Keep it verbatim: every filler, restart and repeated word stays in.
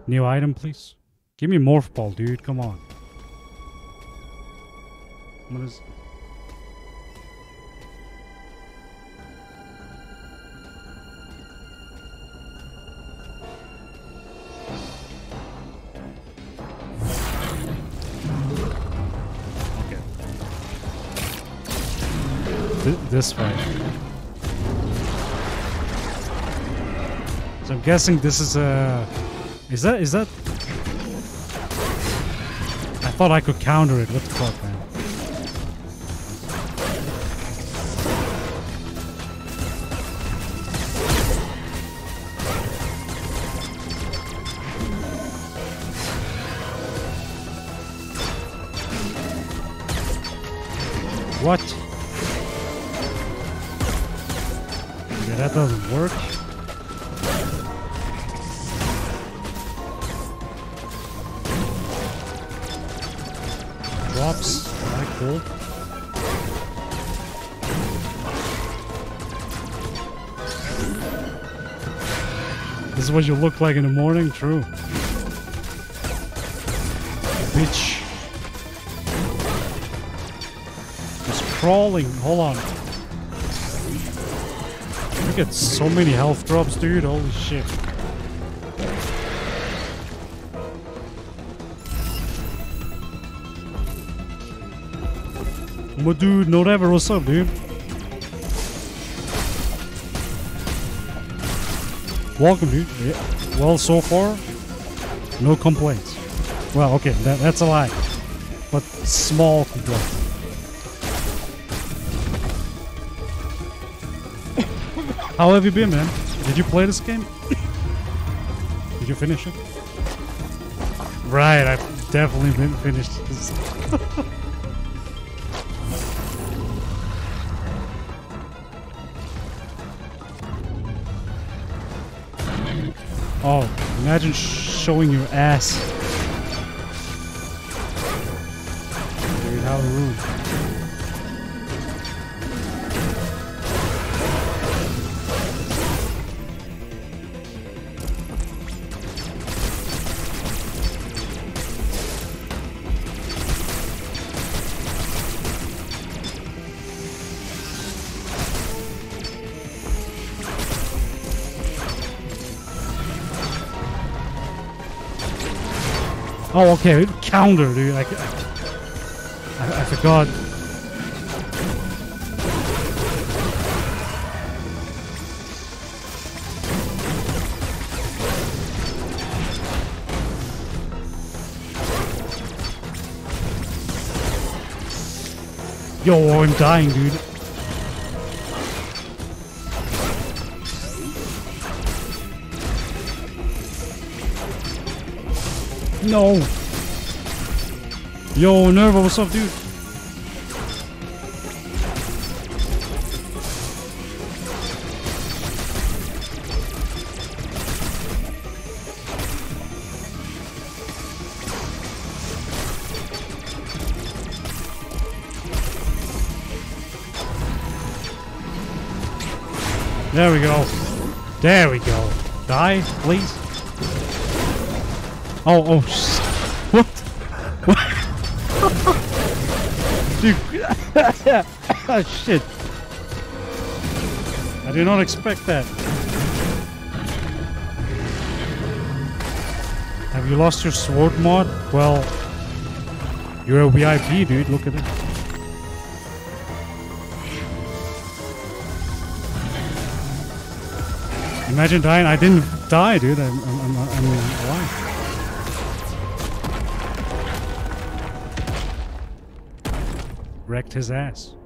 New item, please. Give me morph ball, dude. Come on. What is? Okay. Th this way. So I'm guessing this is a. Is that? Is that? I thought I could counter it. What the fuck, man? What? Yeah, that doesn't work. Drops. Alright, cool. This is what you look like in the morning? True. Bitch. Just crawling. Hold on. You get so many health drops, dude. Holy shit. My dude, no ever. What's up, dude? Welcome, dude. Yeah. Well, so far, no complaints. Well, okay, that, that's a lie. But small complaints. How have you been, man? Did you play this game? Did you finish it? Right, I've definitely been finished this. Oh, imagine showing your ass. Dude, how rude. Oh, okay, counter, dude. I, I, I, I forgot. Yo, I'm dying, dude. No. Yo, Nerva, what's up, dude? There we go. There we go. Die, please. Oh, oh, sh what? What? Dude. Oh, shit. I did not expect that. Have you lost your sword mod? Well, you're a V I P, dude. Look at it. Imagine dying. I didn't die, dude. I'm, I'm, I'm, I'm alive. Wrecked his ass.